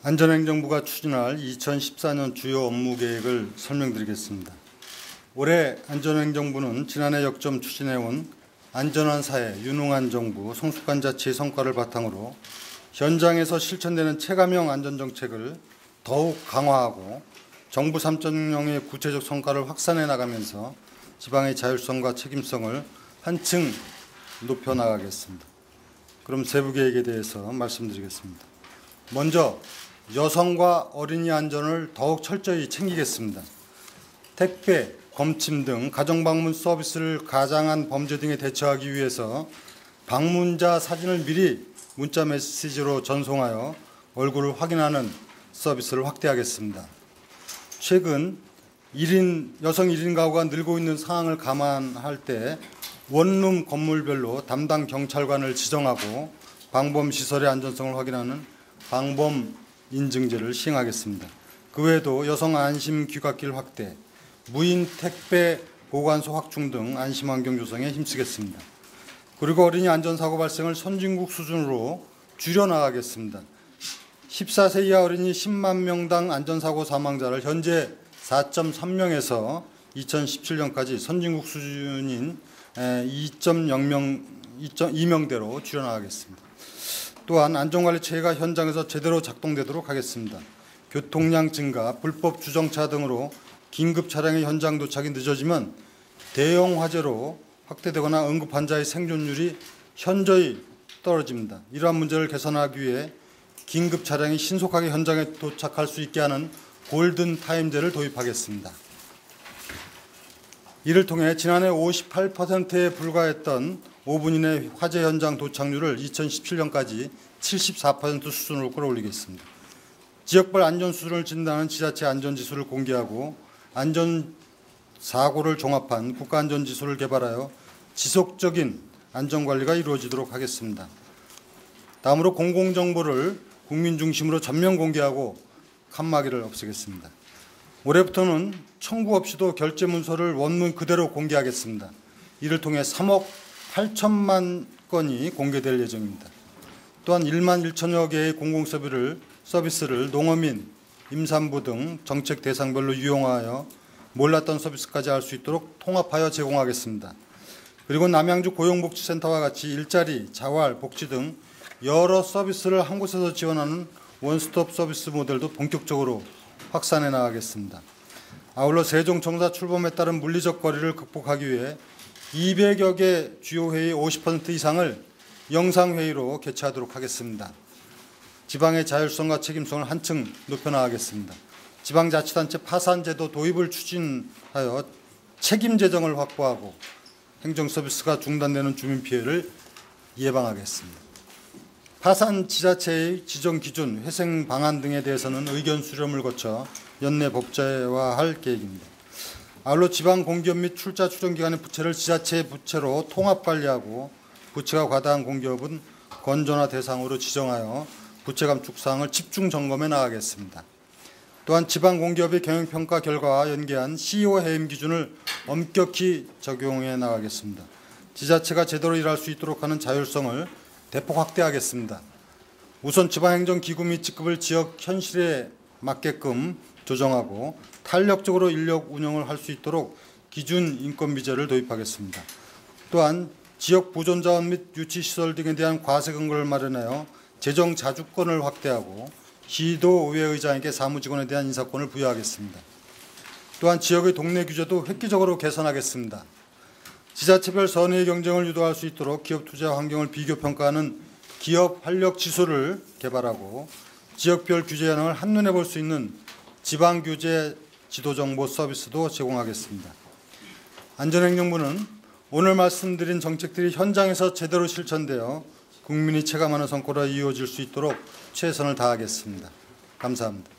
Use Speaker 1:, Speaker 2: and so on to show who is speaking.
Speaker 1: 안전행정부가 추진할 2014년 주요 업무 계획을 설명드리겠습니다. 올해 안전행정부는 지난해 역점 추진해온 안전한 사회, 유능한 정부, 성숙한 자치의 성과를 바탕으로 현장에서 실천되는 체감형 안전정책을 더욱 강화하고 정부 3.0의 구체적 성과를 확산해 나가면서 지방의 자율성과 책임성을 한층 높여나가겠습니다. 그럼 세부 계획에 대해서 말씀드리겠습니다. 먼저 여성과 어린이 안전을 더욱 철저히 챙기겠습니다. 택배, 검침 등 가정방문 서비스를 가장한 범죄 등에 대처하기 위해서 방문자 사진을 미리 문자 메시지로 전송하여 얼굴을 확인하는 서비스를 확대하겠습니다. 최근 여성 1인 가구가 늘고 있는 상황을 감안할 때 원룸 건물별로 담당 경찰관을 지정하고 방범시설의 안전성을 확인하는 방범 인증제를 시행하겠습니다. 그 외에도 여성 안심 귀갓길 확대, 무인 택배 보관소 확충 등 안심 환경 조성에 힘쓰겠습니다. 그리고 어린이 안전사고 발생을 선진국 수준으로 줄여나가겠습니다. 14세 이하 어린이 10만 명당 안전사고 사망자를 현재 4.3명에서 2017년까지 선진국 수준인 2.2명대로 줄여나가겠습니다. 또한 안전관리 체계가 현장에서 제대로 작동되도록 하겠습니다. 교통량 증가, 불법 주정차 등으로 긴급 차량의 현장 도착이 늦어지면 대형 화재로 확대되거나 응급 환자의 생존율이 현저히 떨어집니다. 이러한 문제를 개선하기 위해 긴급 차량이 신속하게 현장에 도착할 수 있게 하는 골든 타임제를 도입하겠습니다. 이를 통해 지난해 58%에 불과했던 5분 이내 화재 현장 도착률을 2017년까지 74% 수준으로 끌어올리겠습니다. 지역별 안전 수준을 진단하는 지자체 안전지수를 공개하고 안전사고를 종합한 국가안전지수를 개발하여 지속적인 안전관리가 이루어지도록 하겠습니다. 다음으로 공공정보를 국민 중심으로 전면 공개하고 칸막이를 없애겠습니다. 올해부터는 청구 없이도 결제 문서를 원문 그대로 공개하겠습니다. 이를 통해 3억 8천만 건이 공개될 예정입니다. 또한 1만 1천여 개의 공공서비스를 농어민, 임산부 등 정책 대상별로 유용화하여 몰랐던 서비스까지 할 수 있도록 통합하여 제공하겠습니다. 그리고 남양주 고용복지센터와 같이 일자리, 자활, 복지 등 여러 서비스를 한 곳에서 지원하는 원스톱 서비스 모델도 본격적으로 확산해 나가겠습니다. 아울러 세종청사 출범에 따른 물리적 거리를 극복하기 위해 200여 개 주요 회의 50% 이상을 영상회의로 개최하도록 하겠습니다. 지방의 자율성과 책임성을 한층 높여나가겠습니다. 지방자치단체 파산제도 도입을 추진하여 책임 재정을 확보하고 행정서비스가 중단되는 주민 피해를 예방하겠습니다. 파산 지자체의 지정 기준, 회생 방안 등에 대해서는 의견 수렴을 거쳐 연내 법제화할 계획입니다. 아울러 지방 공기업 및 출자 추정 기관의 부채를 지자체의 부채로 통합 관리하고 부채가 과다한 공기업은 건전화 대상으로 지정하여 부채 감축 사항을 집중 점검해 나가겠습니다. 또한 지방 공기업의 경영평가 결과와 연계한 CEO 해임 기준을 엄격히 적용해 나가겠습니다. 지자체가 제대로 일할 수 있도록 하는 자율성을 대폭 확대하겠습니다. 우선 지방행정기구 및 직급을 지역 현실에 맞게끔 조정하고 탄력적으로 인력 운영을 할 수 있도록 기준 인건비제를 도입하겠습니다. 또한 지역 보존자원 및 유치시설 등에 대한 과세 근거를 마련하여 재정 자주권을 확대하고 시도의회의장에게 사무직원에 대한 인사권을 부여하겠습니다. 또한 지역의 동네 규제도 획기적으로 개선하겠습니다. 지자체별 선의 경쟁을 유도할 수 있도록 기업 투자 환경을 비교평가하는 기업 활력 지수를 개발하고 지역별 규제 현황을 한눈에 볼 수 있는 지방규제 지도정보 서비스도 제공하겠습니다. 안전행정부는 오늘 말씀드린 정책들이 현장에서 제대로 실천되어 국민이 체감하는 성과로 이루어질 수 있도록 최선을 다하겠습니다. 감사합니다.